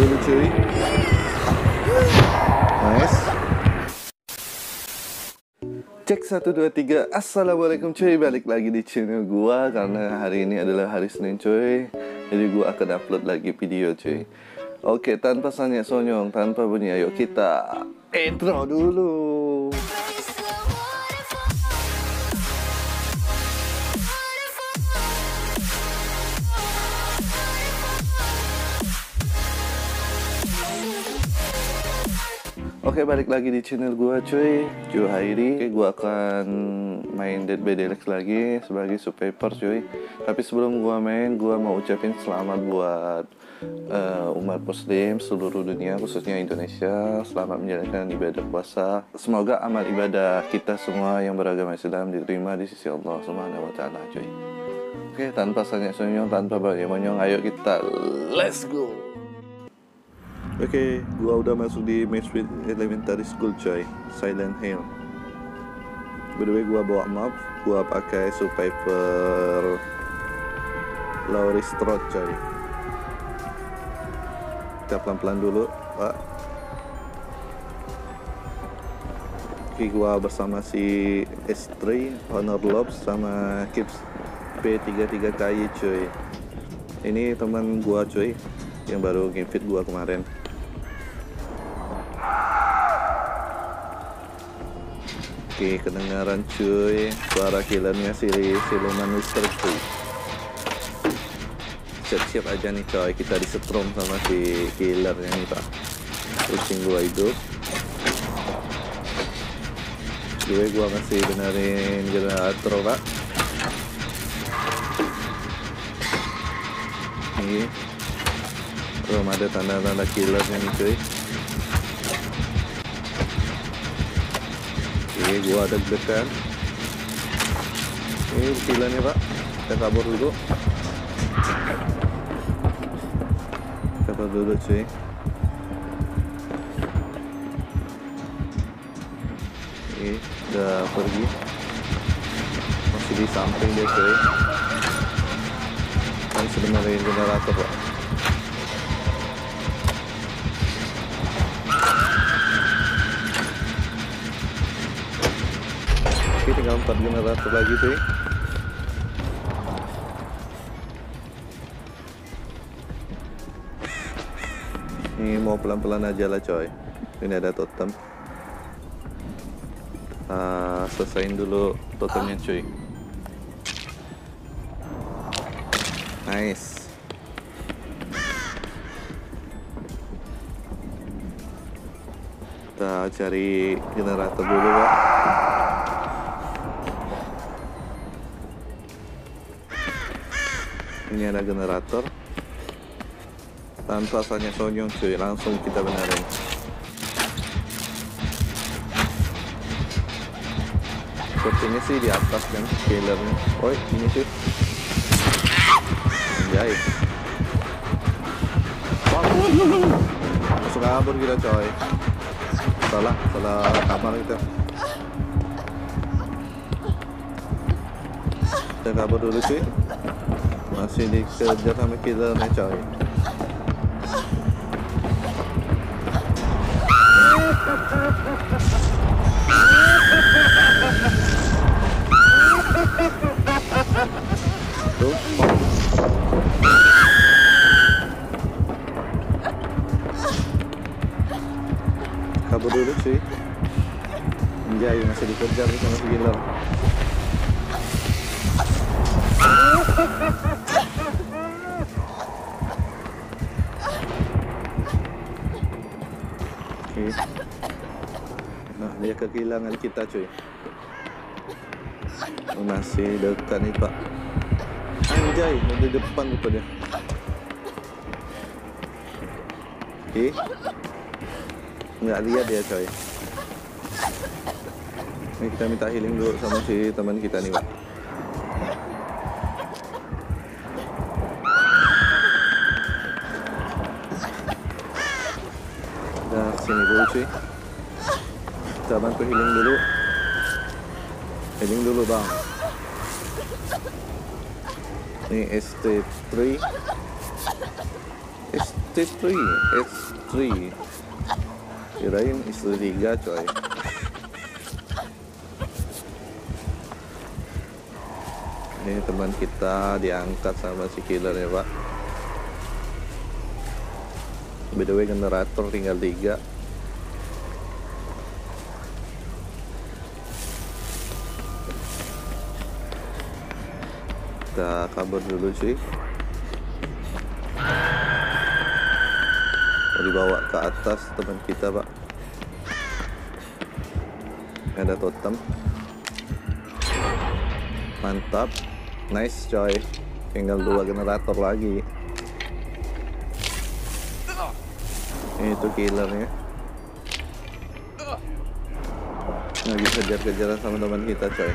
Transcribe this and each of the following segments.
dulu cuy. Nice. Cek 1 2 3. Assalamualaikum cuy, balik lagi di channel gua karena hari ini adalah hari Senin cuy. Jadi gua akan upload lagi video cuy. Oke, tanpa sanya sonyong, tanpa bunyi, ayo kita intro dulu. Oke, balik lagi di channel gua cuy, Juhairi. Oke, gua akan main Dead by Daylight lagi sebagai subscriber cuy. Tapi sebelum gua main, gua mau ucapin selamat buat umat muslim seluruh dunia, khususnya Indonesia. Selamat menjalankan ibadah puasa. Semoga amal ibadah kita semua yang beragama Islam diterima di sisi Allah Subhanahu wa taala cuy. Oke, tanpa sanyang-sanyong, tanpa banyak-banyak, ayo kita let's go. Oke, gua udah masuk di Macefield Elementary School coy, Silent Hill. By the way, gua bawa map, gua pakai Survivor Laurie Strode coy. Kita pelan-pelan dulu, Pak. Oke, gua bersama si S3, Honor Lobs, sama Kips P33KY coy. Ini teman gua coy, yang baru game fit gua kemarin. Oke, kedengaran cuy suara killernya si siluman misteri cuy. Siap-siap aja nih coy, kita disetrum sama si killernya nih pak. Pusing gua hidup. Gua ngasih benerin generator pak. Ini belum ada tanda-tanda killernya nih cuy. Oke, gua ada deg-degan. Ini killernya pak, kita kabur dulu. Kabur dulu cuy. Oke, udah pergi. Masih di samping dia cuy. Kan sebenarnya generator pak. Tinggal 4 generator lagi cuy. Ini mau pelan-pelan aja lah coy. Ini ada totem. Selesain dulu totemnya cuy. Nice. Kita cari generator dulu pak. Ini ada generator. Tanpa sanya sonyong cuy, langsung kita benerin. Sepertinya sih di atas kan killernya. Oh ini sih jahit. Masuk kabur kita coy. Salah kamar kita. Kita kabur dulu cuy. Masih dikejar sama killernya coy. Tuh. Kabur dulu cuy. Anjay, masih dikejar sama si killer. Nah, dia kehilangan kita cuy. Masih dekat nih pak. Anjay, di depan lupa dia. Oke, nggak lihat dia coy. Ini kita minta healing dulu sama si teman kita nih pak. Udah sini dulu cuy. Kita bantu healing dulu. Healing dulu bang. Ini ST3 istri 3, kirain istri 3 coy. Ini teman kita diangkat sama si killer ya pak. By the way generator tinggal 3. Kita kabur dulu cuy. Mau dibawa ke atas teman kita pak. Ada totem. Mantap. Nice coy. Tinggal 2 generator lagi. Itu killernya. Lagi kejar-kejaran sama teman kita coy.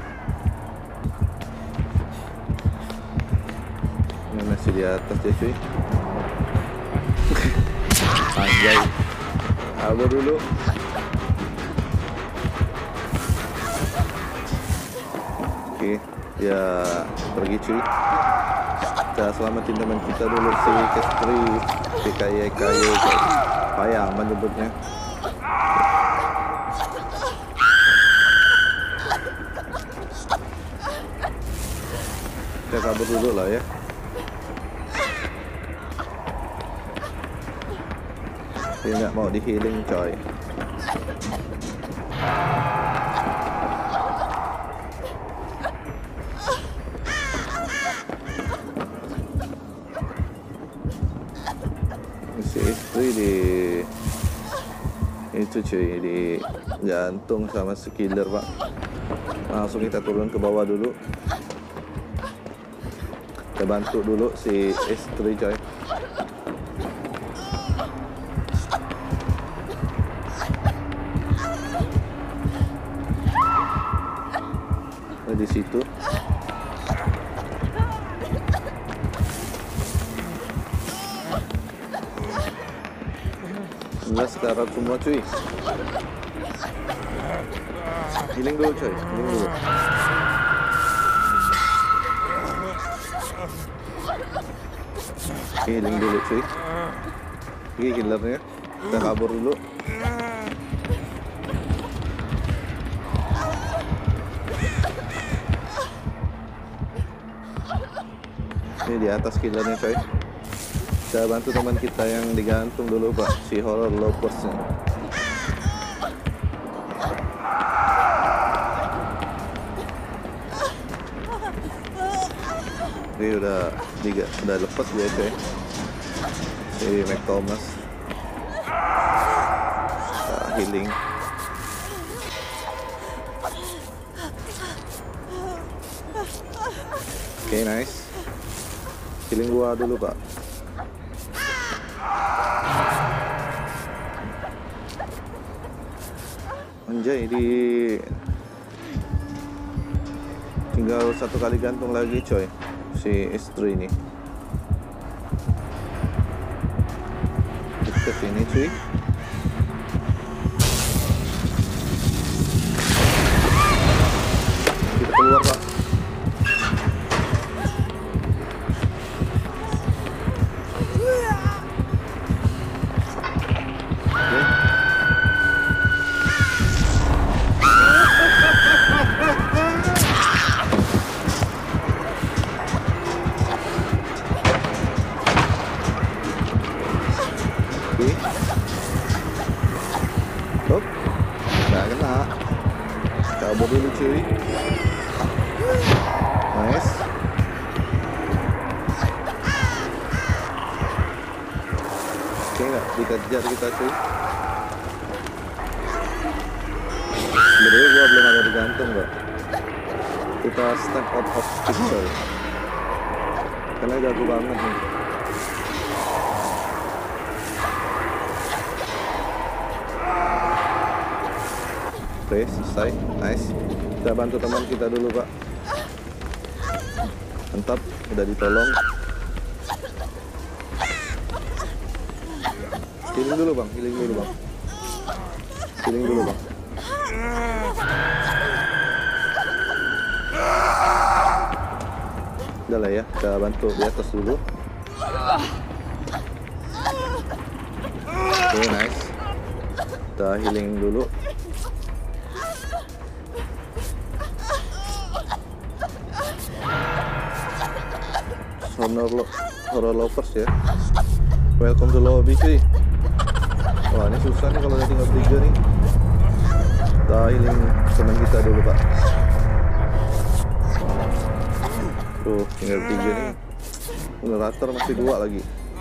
Ini masih di atas ya cuy. Anjay. Kabur dulu. Oke, ya pergi cuy. Kita selamatin teman kita dulu si Kestri, si kaye payah menyebutnya. Kita kabur dulu lah ya. Dia nggak mau di healing coy. Si istri di itu cuy, di jantung sama si killer pak. Langsung kita turun ke bawah dulu. Kita bantu dulu si istri coy. Di situ. Enggak sekarang semua cuy. Healing dulu coy, healing dulu. Healing dulu cuy. Ini killernya. Kita kabur dulu. Ini di atas killernya coy. Kita bantu teman kita yang digantung dulu pak, si horror lopersnya. Ini udah lepas dia coy. Si Mac Thomas. Healing. Oke, nice. Healing gua dulu pak. Anjay, tinggal 1 kali gantung lagi coy si istri ini. Kita sini cuy. Kita keluar pak. Hop, nggak kena. Kabur dulu cuy. Nice. Oke, nggak dikejar kita cuy. Sebenarnya gua belum ada digantung nggak. Kita step out of pixel. Karena jago banget nih. Oke, selesai. Nice. Kita bantu teman kita dulu pak. Mantap, udah ditolong. Healing dulu bang, healing dulu bang. Healing dulu bang. Udah lah ya, kita bantu di atas dulu. Oke, nice. Kita healing dulu. Horror lovers ya. Welcome to lobby cuy. Wah, ini susah nih kalau udah tinggal 3 nih. Kita healing teman kita dulu pak. Tuh, tinggal 3 nih. Generator masih 2 lagi.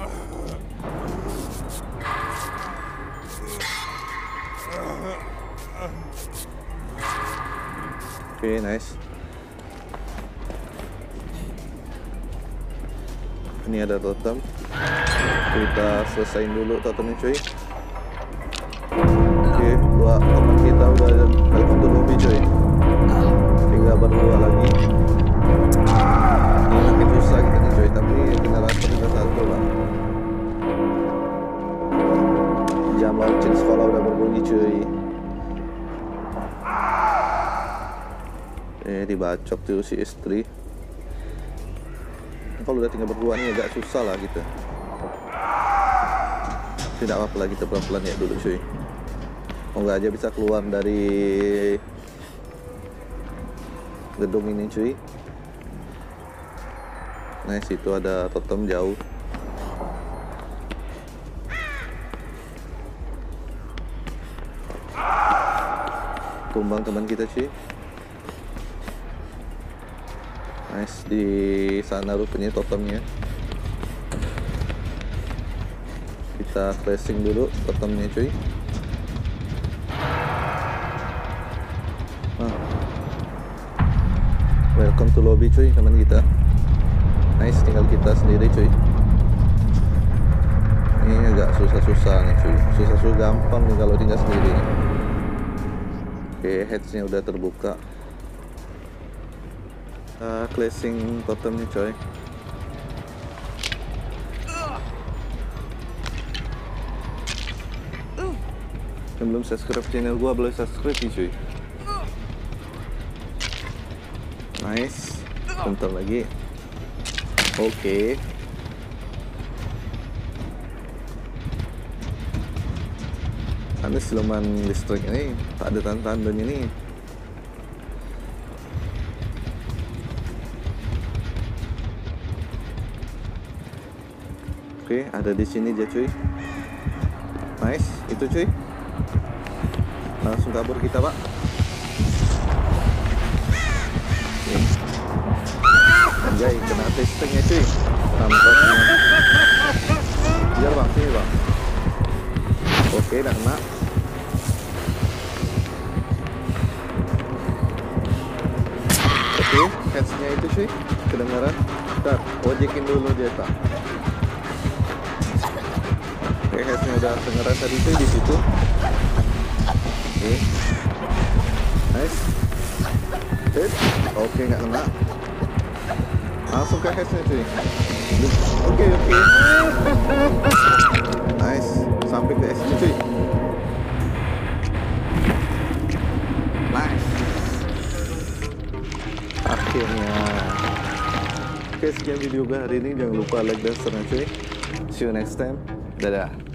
Oke, nice. Ini ada totem. Kita selesain dulu totemnya cuy. Oke, 2 teman kita udah welcome to lobby cuy. Tinggal berdua lagi. Ini makin susah gitu nih cuy, tapi generator udah 1 lah. Jam launching sekolah udah berbunyi cuy. Dibacok tuh si istri. Kalau udah tinggal berdua nih agak susah lah gitu. Tidak apa-apa lah, kita pelan-pelan ya dulu cuy. Oh nggak aja bisa keluar dari gedung ini cuy. Nah situ ada totem jauh. Tumbang teman kita cuy. Nice, di sana rupanya totemnya. Kita flashing dulu totemnya cuy. Welcome to lobby cuy teman kita. Nice, tinggal kita sendiri cuy. Ini agak susah-susah nih cuy. Susah-susah gampang nih kalau tinggal sendiri nih. Oke, hatchnya udah terbuka. Classing totemnya coy. Yang belum subscribe channel gua boleh subscribe nih cuy. Nice. Bentar lagi. Oke. Ada siluman listrik ini, tak ada tanda-tandanya nih. Oke, ada di sini aja cuy. Nice, itu cuy. Langsung kabur kita pak. Anjay, kena testingnya cuy. Tampaknya. Biar bang, sini bang. Oke, udah kena. Oke, headsnya itu cuy. Kedengaran. Ntar, ojekin dulu dia pak. Oke, headsnya udah kedengeran tadi tuh di situ. Oke, nice. Hit. Oke, nggak kena. Langsung ke headsnya cuy. Oke. Nice, sampai ke SC cuy. Nice. Akhirnya. Oke, sekian video gue hari ini. Jangan lupa like dan share cuy. See you next time. Dadah.